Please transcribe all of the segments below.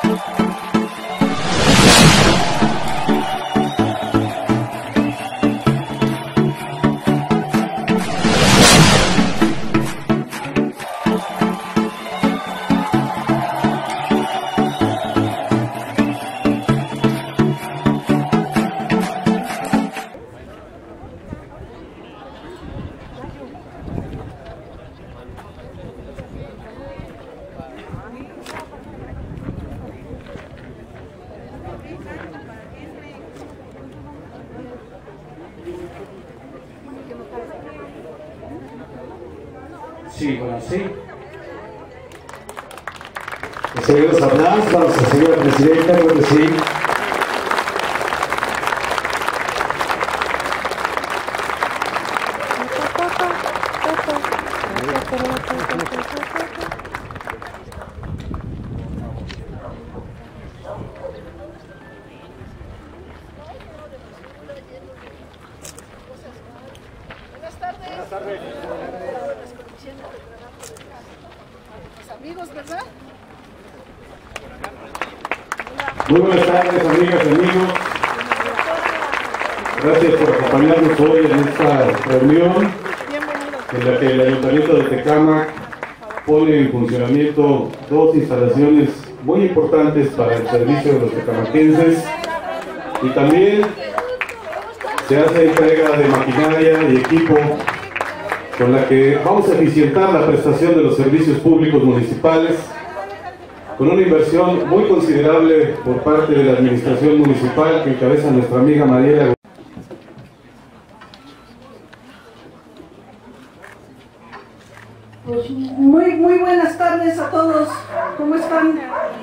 Sí, bueno, sí. Seguimos hablando, vamos a seguir al presidente, creo que sí. Buenas tardes. Los amigos, ¿verdad? Muy buenas tardes, amigas y amigos. Gracias por acompañarnos hoy en esta reunión en la que el Ayuntamiento de Tecámac pone en funcionamiento dos instalaciones muy importantes para el servicio de los tecamaquenses y también se hace entrega de maquinaria y equipo con la que vamos a eficientar la prestación de los servicios públicos municipales con una inversión muy considerable por parte de la administración municipal que encabeza nuestra amiga Mariela. Pues muy buenas tardes a todos. ¿Cómo están?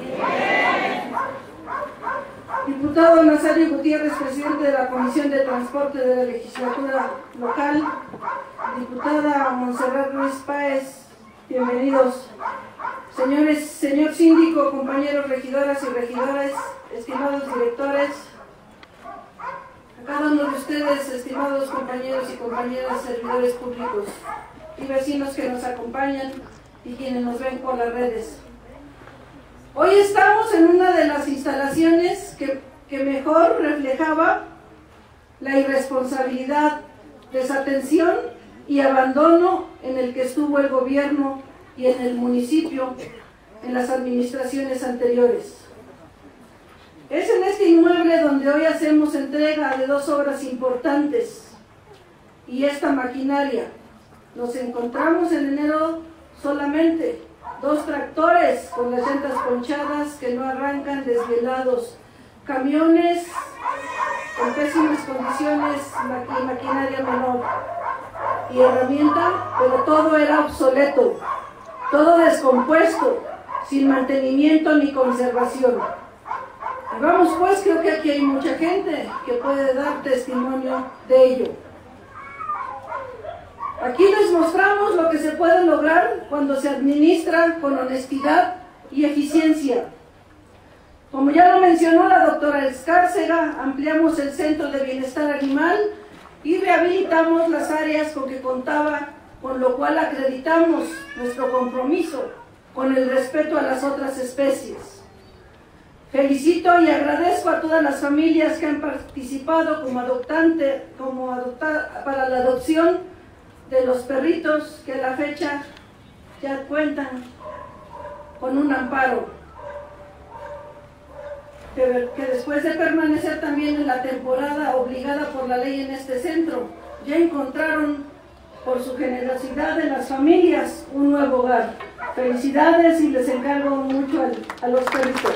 Diputado Nazario Gutiérrez, presidente de la Comisión de Transporte de la Legislatura Local. Diputada Montserrat Ruiz Páez, bienvenidos. Señor síndico, compañeros regidoras y regidores, estimados directores, a cada uno de ustedes, estimados compañeros y compañeras servidores públicos y vecinos que nos acompañan y quienes nos ven por las redes. Hoy estamos en una de las instalaciones que mejor reflejaba la irresponsabilidad, desatención y abandono en el que estuvo el gobierno y en el municipio en las administraciones anteriores. Es en este inmueble donde hoy hacemos entrega de dos obras importantes y esta maquinaria. Nos encontramos en enero solamente dos tractores con las llantas ponchadas que no arrancan, desvelados, camiones en pésimas condiciones y maquinaria menor y herramienta, pero todo era obsoleto, todo descompuesto, sin mantenimiento ni conservación. Y vamos pues, creo que aquí hay mucha gente que puede dar testimonio de ello. Aquí les mostramos lo que se puede lograr cuando se administra con honestidad y eficiencia. Como ya lo mencionó la doctora Escárcega, ampliamos el Centro de Bienestar Animal y rehabilitamos las áreas con que contaba, con lo cual acreditamos nuestro compromiso con el respeto a las otras especies. Felicito y agradezco a todas las familias que han participado para la adopción de los perritos que a la fecha ya cuentan con un amparo, que después de permanecer también en la temporada obligada por la ley en este centro, ya encontraron por su generosidad de las familias un nuevo hogar. Felicidades y les encargo mucho a los perritos.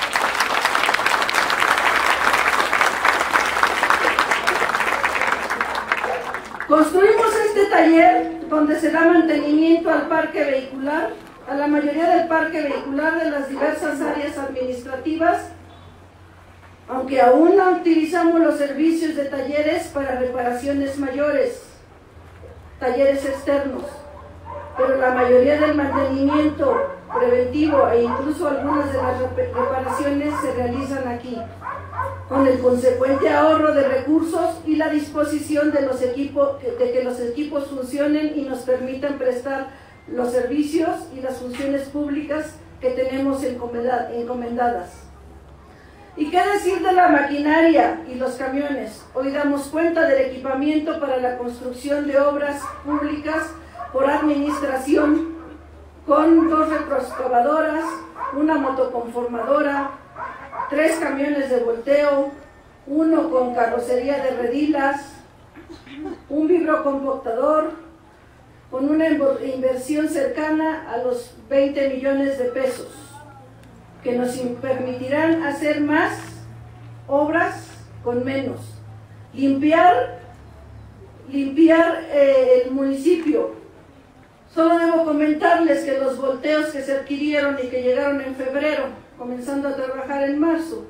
Construimos este taller donde se da mantenimiento al parque vehicular, a la mayoría del parque vehicular de las diversas áreas administrativas, aunque aún no utilizamos los servicios de talleres para reparaciones mayores, talleres externos, pero la mayoría del mantenimiento preventivo e incluso algunas de las reparaciones se realizan aquí, con el consecuente ahorro de recursos y la disposición de que los equipos funcionen y nos permitan prestar los servicios y las funciones públicas que tenemos encomendadas. ¿Y qué decir de la maquinaria y los camiones? Hoy damos cuenta del equipamiento para la construcción de obras públicas por administración, con 2 retroexcavadoras, una motoconformadora, 3 camiones de volteo, 1 con carrocería de redilas, un vibrocompactador, con una inversión cercana a los 20 millones de pesos, que nos permitirán hacer más obras con menos, limpiar el municipio. Solo debo comentarles que los volteos que se adquirieron y que llegaron en febrero, comenzando a trabajar en marzo,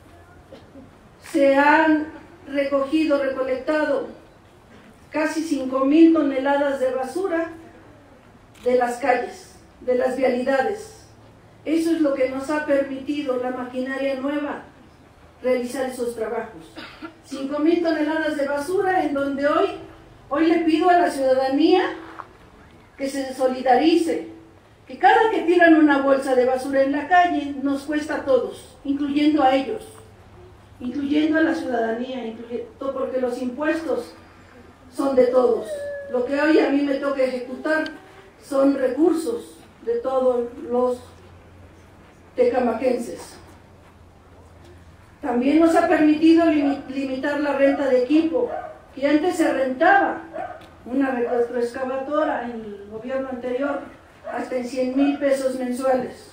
se han recolectado casi 5,000 toneladas de basura de las calles, de las vialidades. Eso es lo que nos ha permitido la maquinaria nueva realizar esos trabajos. 5,000 toneladas de basura, en donde hoy le pido a la ciudadanía que se solidarice, que cada que tiran una bolsa de basura en la calle nos cuesta a todos, incluyendo a ellos, incluyendo a la ciudadanía, porque los impuestos son de todos. Lo que hoy a mí me toca ejecutar son recursos de todos los tecamaquenses. También nos ha permitido limitar la renta de equipo, que antes se rentaba una retroexcavadora en el gobierno anterior hasta en 100,000 pesos mensuales,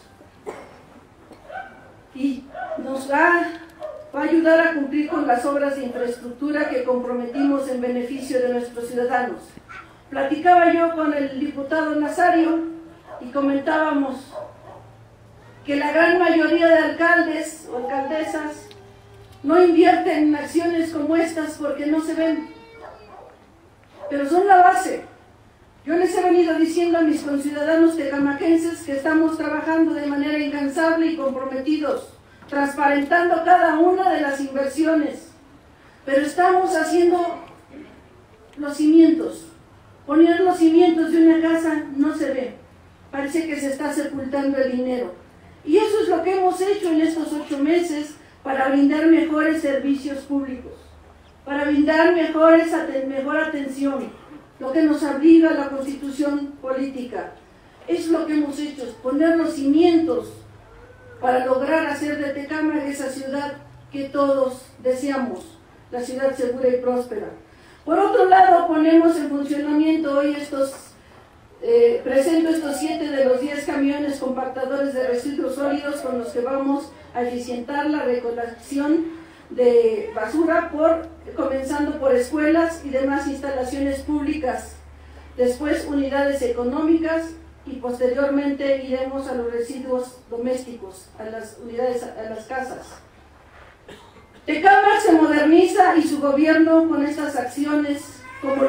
y nos va a ayudar a cumplir con las obras de infraestructura que comprometimos en beneficio de nuestros ciudadanos. Platicaba yo con el diputado Nazario y comentábamos que la gran mayoría de alcaldes o alcaldesas no invierten en acciones como estas porque no se ven, pero son la base. Yo les he venido diciendo a mis conciudadanos tecamaquenses que estamos trabajando de manera incansable y comprometidos, transparentando cada una de las inversiones, pero estamos haciendo los cimientos. Poner los cimientos de una casa no se ve, parece que se está sepultando el dinero, y eso es lo que hemos hecho en estos 8 meses para brindar mejores servicios públicos, para brindar mejor atención, lo que nos obliga la Constitución política. Es lo que hemos hecho, es poner los cimientos para lograr hacer de Tecámac esa ciudad que todos deseamos, la ciudad segura y próspera. Por otro lado, ponemos en funcionamiento hoy presento estos 7 de los 10 camiones compactadores de residuos sólidos con los que vamos a eficientar la recolección de basura, comenzando por escuelas y demás instalaciones públicas, después unidades económicas, y posteriormente iremos a los residuos domésticos, a las unidades, a las casas. Tecámac se moderniza y su gobierno con estas acciones, como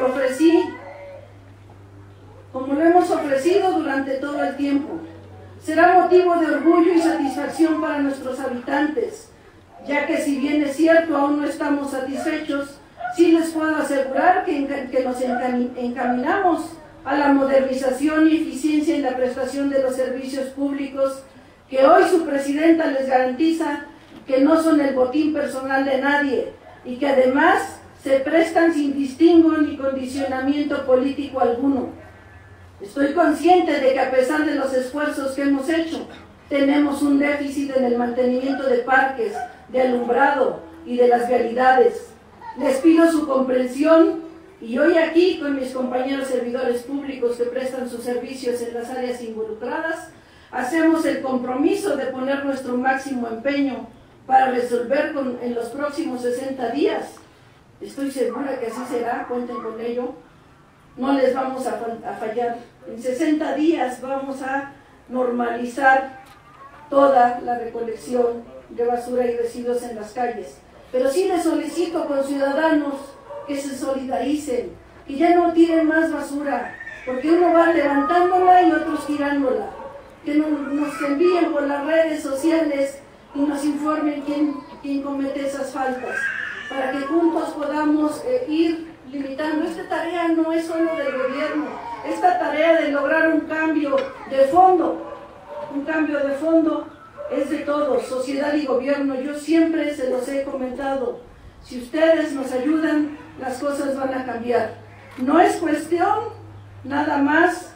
lo hemos ofrecido durante todo el tiempo, será motivo de orgullo y satisfacción para nuestros habitantes, ya que si bien es cierto aún no estamos satisfechos, sí les puedo asegurar que nos encaminamos a la modernización y eficiencia en la prestación de los servicios públicos, que hoy su presidenta les garantiza que no son el botín personal de nadie, y que además se prestan sin distingo ni condicionamiento político alguno. Estoy consciente de que a pesar de los esfuerzos que hemos hecho, tenemos un déficit en el mantenimiento de parques, de alumbrado y de las vialidades. Les pido su comprensión, y hoy aquí con mis compañeros servidores públicos que prestan sus servicios en las áreas involucradas, hacemos el compromiso de poner nuestro máximo empeño para resolver en los próximos 60 días. Estoy segura que así será, cuenten con ello, no les vamos a fallar. En 60 días vamos a normalizar toda la recolección de basura y residuos en las calles. Pero sí les solicito con ciudadanos que se solidaricen, que ya no tiren más basura, porque uno va levantándola y otros tirándola, que nos envíen por las redes sociales y nos informen quién comete esas faltas, para que juntos podamos ir limitando. Esta tarea no es solo del gobierno, esta tarea de lograr un cambio de fondo, un cambio de fondo es de todos, sociedad y gobierno. Yo siempre se los he comentado, si ustedes nos ayudan, las cosas van a cambiar. No es cuestión nada más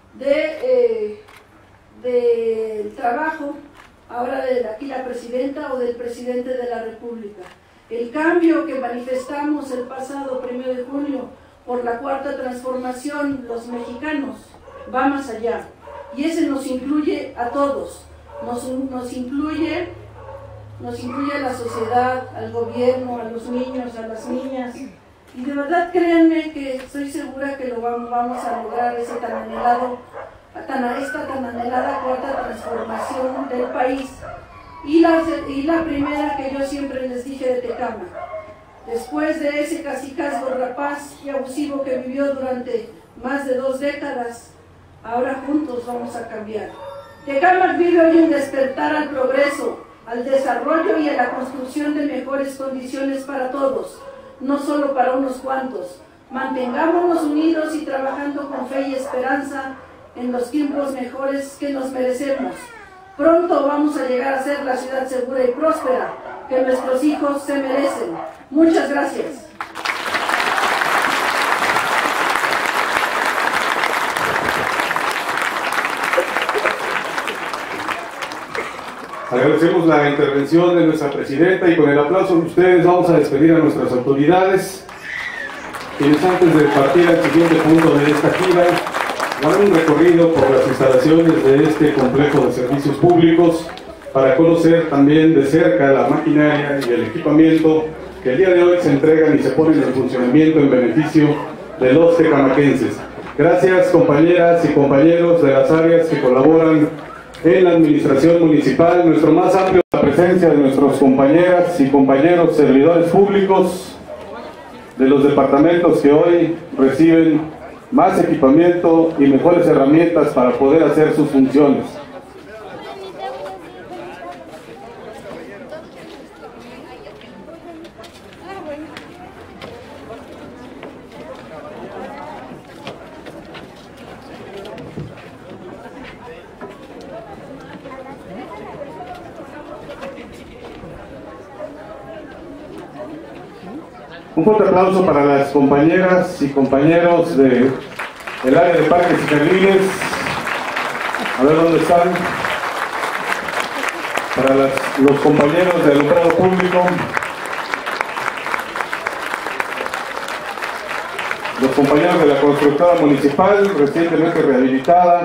del trabajo ahora de aquí la presidenta o del presidente de la República. El cambio que manifestamos el pasado 1 de junio por la cuarta transformación, los mexicanos, va más allá. Y ese nos incluye a todos, nos incluye a la sociedad, al gobierno, a los niños, a las niñas. Y de verdad créanme que estoy segura que lo vamos a lograr, esta tan anhelada cuarta transformación del país. Y la primera que yo siempre les dije de Tecámac, después de ese cacicazgo rapaz y abusivo que vivió durante más de 2 décadas, ahora juntos vamos a cambiar. Tecámac vive hoy un despertar al progreso, al desarrollo y a la construcción de mejores condiciones para todos, no solo para unos cuantos. Mantengámonos unidos y trabajando con fe y esperanza en los tiempos mejores que nos merecemos. Pronto vamos a llegar a ser la ciudad segura y próspera que nuestros hijos se merecen. Muchas gracias. Agradecemos la intervención de nuestra presidenta y con el aplauso de ustedes vamos a despedir a nuestras autoridades, quienes antes de partir al siguiente punto de esta gira harán un recorrido por las instalaciones de este complejo de servicios públicos para conocer también de cerca la maquinaria y el equipamiento que el día de hoy se entregan y se ponen en funcionamiento en beneficio de los tecamaquenses. Gracias compañeras y compañeros de las áreas que colaboran en la administración municipal. Nuestro más amplio la presencia de nuestros compañeras y compañeros servidores públicos de los departamentos que hoy reciben más equipamiento y mejores herramientas para poder hacer sus funciones. Un fuerte aplauso para las compañeras y compañeros del área de parques y jardines. A ver dónde están. Para los compañeros de alumbrado público. Los compañeros de la constructora municipal, recientemente rehabilitada.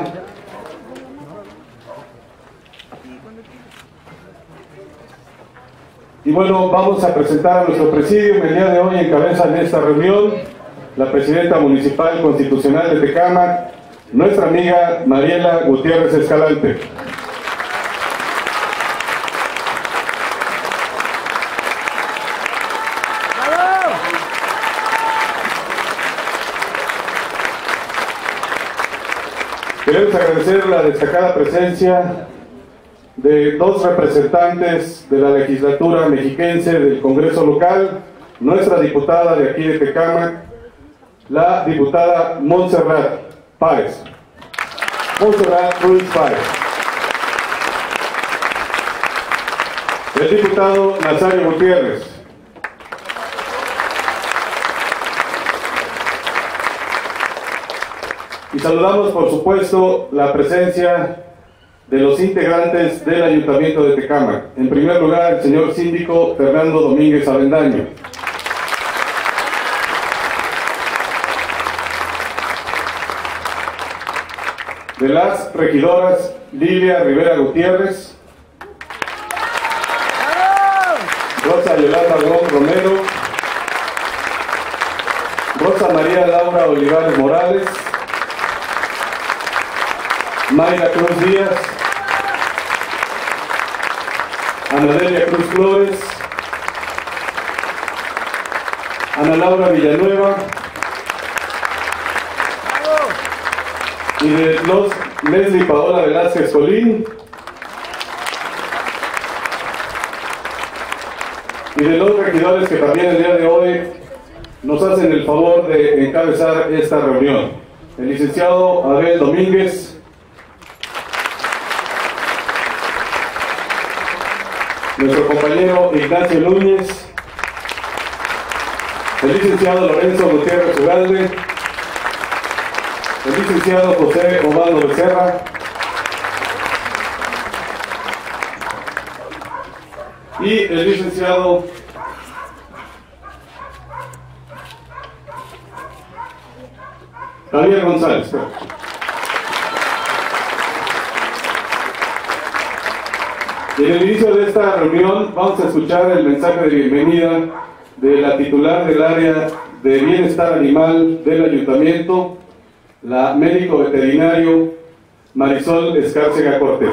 Y bueno, vamos a presentar a nuestro presidium. El día de hoy encabezan esta reunión la presidenta municipal constitucional de Tecámac, nuestra amiga Mariela Gutiérrez Escalante. Queremos agradecer la destacada presencia de 2 representantes de la legislatura mexiquense del Congreso local, nuestra diputada de aquí de Tecámac, la diputada Montserrat Páez. Montserrat Ruiz Páez. El diputado Nazario Gutiérrez. Y saludamos, por supuesto, la presencia de los integrantes del Ayuntamiento de Tecámac. En primer lugar, el señor síndico Fernando Domínguez Avendaño. De las regidoras Lilia Rivera Gutiérrez, Rosa Yolanda Gómez Romero, Rosa María Laura Olivares Morales, Mayra Cruz Díaz, Ana Delia Cruz Flores, Ana Laura Villanueva y de los Leslie Paola Velázquez Colín y de los regidores que también el día de hoy nos hacen el favor de encabezar esta reunión. El licenciado Abel Domínguez, nuestro compañero Ignacio Núñez, el licenciado Lorenzo Gutiérrez Ugalde, el licenciado José Osvaldo Becerra, y el licenciado Javier González. Y en el inicio de esta reunión vamos a escuchar el mensaje de bienvenida de la titular del área de bienestar animal del ayuntamiento, la médico veterinario Marisol Escárcega Cortés.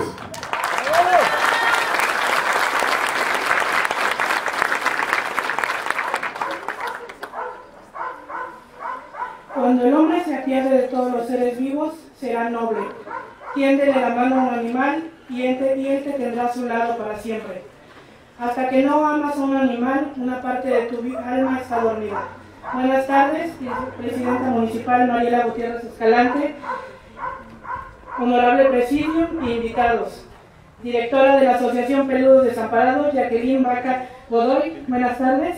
Cuando el hombre se apiade de todos los seres vivos, será noble. Tiéndele la mano a un animal y él te tendrá a su lado para siempre. Hasta que no amas a un animal, una parte de tu alma está dormida. Buenas tardes, presidenta municipal Mariela Gutiérrez Escalante, honorable presidium e invitados. Directora de la Asociación Peludos Desamparados, Jacqueline Vaca Godoy, buenas tardes.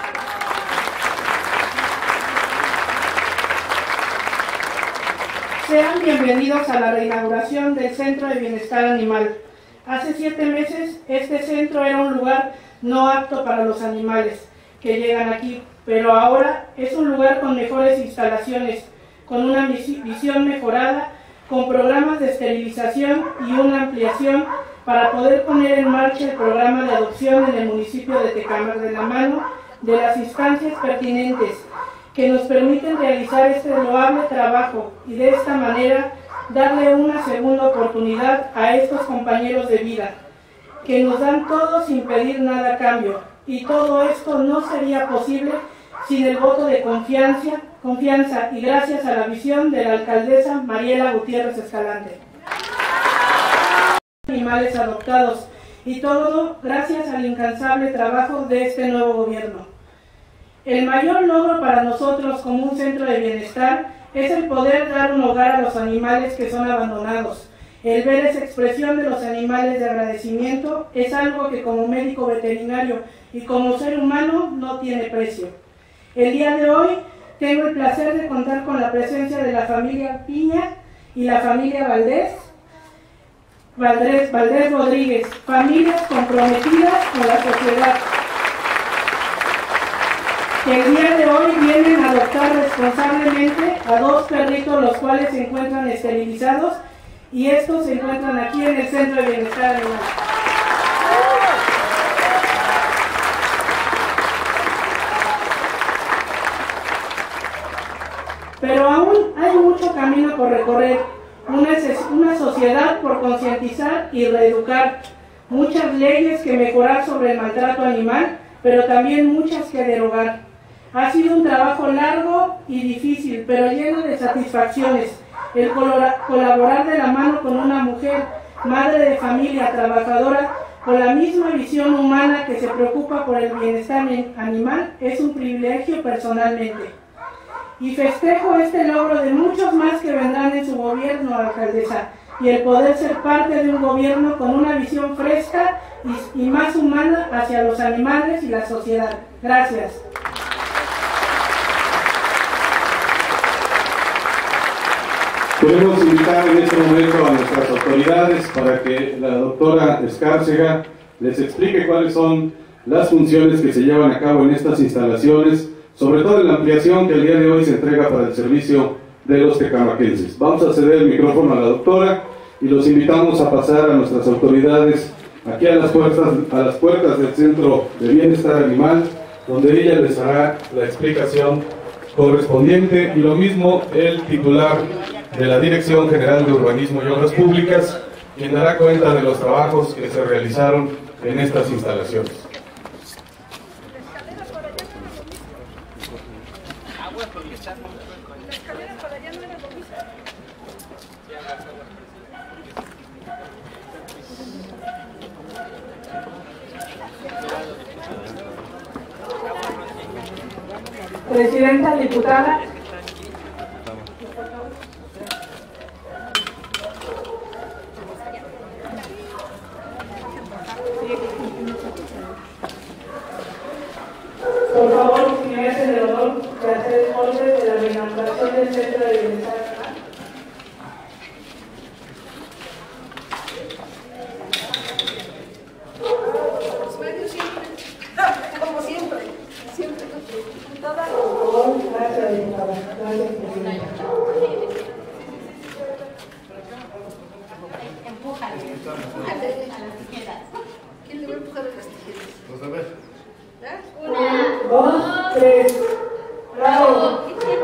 Sean bienvenidos a la reinauguración del Centro de Bienestar Animal. Hace 7 meses este centro era un lugar no apto para los animales que llegan aquí, pero ahora es un lugar con mejores instalaciones, con una visión mejorada, con programas de esterilización y una ampliación para poder poner en marcha el programa de adopción en el municipio de Tecámac de la mano de las instancias pertinentes que nos permiten realizar este loable trabajo y de esta manera darle una segunda oportunidad a estos compañeros de vida, que nos dan todo sin pedir nada a cambio. Y todo esto no sería posible sin el voto de confianza y gracias a la visión de la alcaldesa Mariela Gutiérrez Escalante. Animales adoptados, y todo gracias al incansable trabajo de este nuevo gobierno. El mayor logro para nosotros como un centro de bienestar es el poder dar un hogar a los animales que son abandonados. El ver esa expresión de los animales de agradecimiento es algo que como médico veterinario y como ser humano no tiene precio. El día de hoy tengo el placer de contar con la presencia de la familia Piña y la familia Valdés Rodríguez, familias comprometidas con la sociedad, que el día de hoy vienen a adoptar responsablemente a 2 perritos, los cuales se encuentran esterilizados, y estos se encuentran aquí en el Centro de Bienestar Animal. Pero aún hay mucho camino por recorrer, una sociedad por concientizar y reeducar, muchas leyes que mejorar sobre el maltrato animal, pero también muchas que derogar. Ha sido un trabajo largo y difícil, pero lleno de satisfacciones. El colaborar de la mano con una mujer, madre de familia, trabajadora, con la misma visión humana que se preocupa por el bienestar animal, es un privilegio personalmente. Y festejo este logro de muchos más que vendrán en su gobierno, alcaldesa, y el poder ser parte de un gobierno con una visión fresca y más humana hacia los animales y la sociedad. Gracias. Queremos invitar en este momento a nuestras autoridades para que la doctora Escárcega les explique cuáles son las funciones que se llevan a cabo en estas instalaciones, sobre todo en la ampliación que el día de hoy se entrega para el servicio de los tecamaquenses. Vamos a ceder el micrófono a la doctora y los invitamos a pasar a nuestras autoridades aquí a las puertas del Centro de Bienestar Animal, donde ella les hará la explicación correspondiente, y lo mismo el titular de la Dirección General de Urbanismo y Obras Públicas, quien dará cuenta de los trabajos que se realizaron en estas instalaciones. Presidenta, diputada. del Centro de Bienestar Animal. Como siempre, siempre. Diputada. Gracias, diputada. Gracias, presidenta. Empújale a las tijeras. ¿Quién le va a empujar a las tijeras? Pues a ver. ¿Ya? 1, 2, 3. ¡Bravo!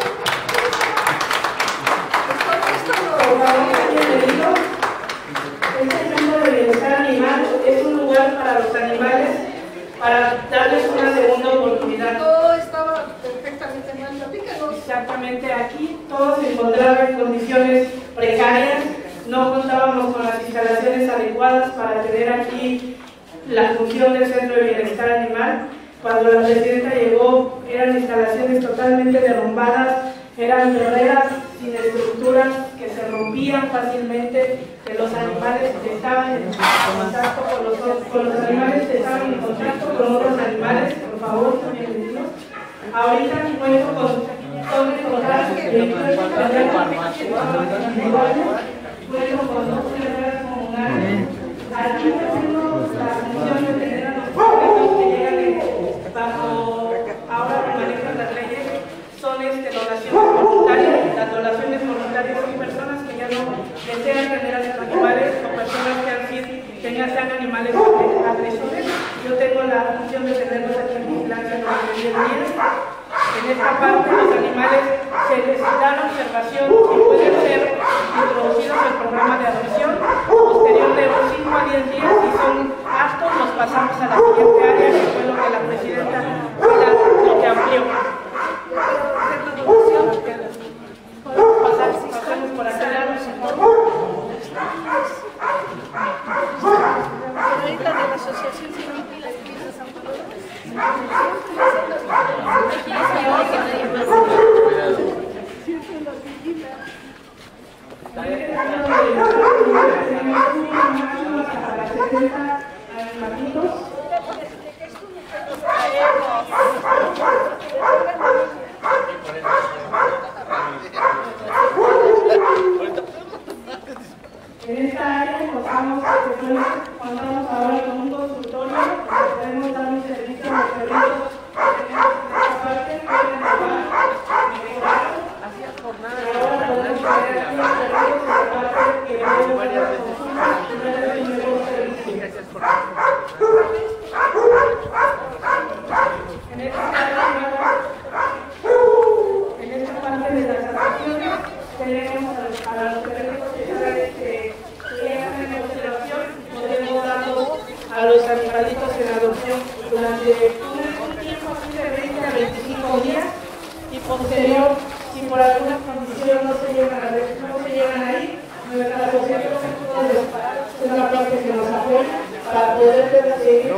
Bienvenidos. Este Centro de Bienestar Animal es un lugar para los animales, para darles una segunda oportunidad. Todo estaba perfectamente mal. Platícanos. Exactamente, aquí todos se encontraban en condiciones precarias, no contábamos con las instalaciones adecuadas para tener aquí la función del Centro de Bienestar Animal. Cuando la presidenta llegó, eran instalaciones totalmente derrumbadas, eran guerreras sin estructuras que se rompían fácilmente, que los animales estaban en contacto con los animales, estaban en contacto con otros animales. Por favor, bienvenidos. Ahorita cuento con donde encontrar con dos guerreras comunales. Aquí tenemos la función de tener a los perritos que llegan bajo ahora que manejan las leyes, son donaciones voluntarias. Las donaciones voluntarias son personas que ya no desean tener a sus animales o personas que ya sean animales agresores. Yo tengo la función de tenerlos aquí en vigilancia durante 10 días. En esta parte los animales se les da la observación y pueden ser introducidos en el programa de adopción. Posterior de 5 a 10 días, si son aptos, los pasamos a la siguiente área, que fue lo que la presidenta lo que amplió. Podemos pasar, si pasamos por acá, Señorita de la Asociación Civil y las Piezas en esta área contamos ahora con un consultorio, podemos dar un servicio a los perritos que tenemos en esta parte, pueden mejorar. Ahora podemos tener aquí los perritos en la parte que vamos a dar consultas y darles un mejor servicio. En esta parte de las atracciones tenemos a los perritos que llegan en observación, podemos darlos a los animalitos en adopción durante un tiempo de 20 a 25 días y posterior, si por alguna condición no se llegan ahí, nuestra asociación es una parte que nos apoya para poder seguir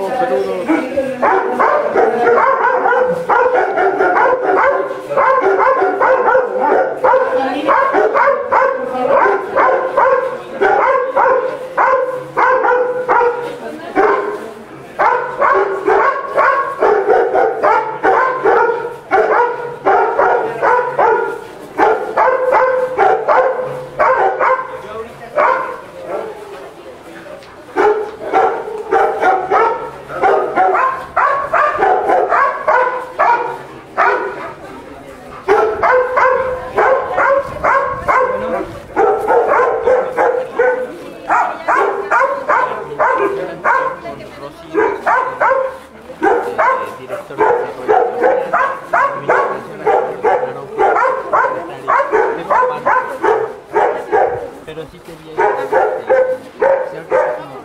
pero sí quería